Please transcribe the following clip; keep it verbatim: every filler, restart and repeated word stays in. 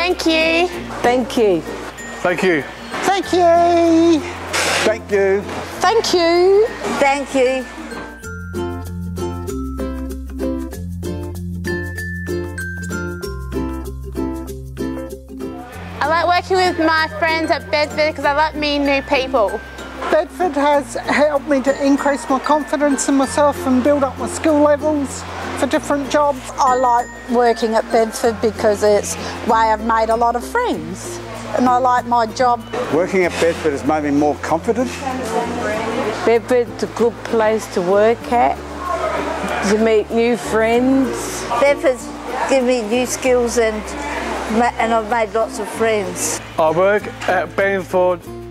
Thank you. Thank you. Thank you. Thank you. Thank you. Thank you. Thank you. I like working with my friends at Bedford because I like meeting new people. Bedford has helped me to increase my confidence in myself and build up my skill levels for different jobs. I like working at Bedford because it's where I've made a lot of friends and I like my job. Working at Bedford has made me more confident. Bedford's a good place to work at, to meet new friends. Bedford's given me new skills and, and I've made lots of friends. I work at Bedford